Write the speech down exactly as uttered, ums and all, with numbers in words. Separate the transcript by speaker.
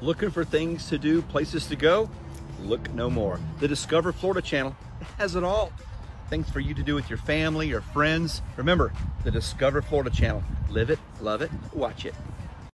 Speaker 1: Looking for things to do, places to go? Look no more. The Discover Florida channel has it all. Things for you to do with your family or friends. Remember, the Discover Florida channel. Live it, love it, watch it.